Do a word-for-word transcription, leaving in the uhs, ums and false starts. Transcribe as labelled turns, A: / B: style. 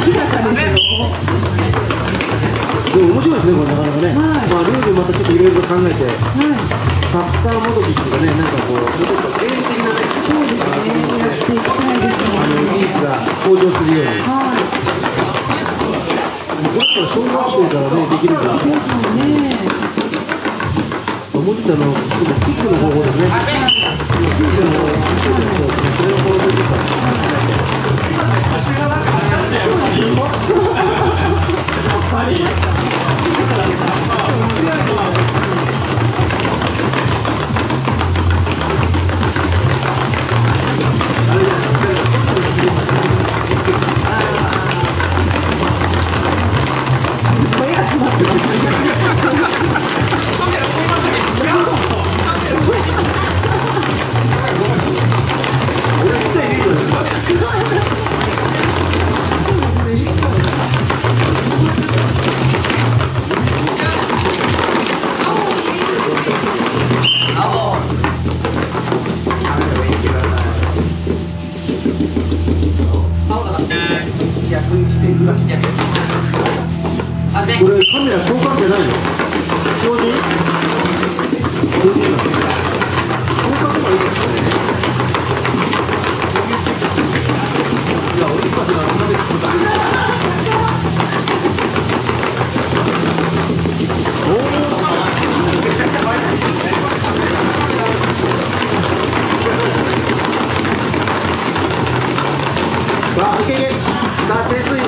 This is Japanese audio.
A: でも面白いですね、これなかなかね。まあルールまたちょっといろいろ考えて、サッカーもどきっていうかね、なんかこう、もうちょっとゲーム的なね、そうですね、やっていきたいですね。あの技術が向上するように。これから小学生からね、できるから。そうですね。もうちょっとあの、キックの方法ですね。シュートの方法ですね。それをこうするから。これカメラ交換じゃないの？標準？標準なの？交換とかいいですね。いや、俺たちがあんなで聞くだけ。さあ、いけいけ。さあ、点数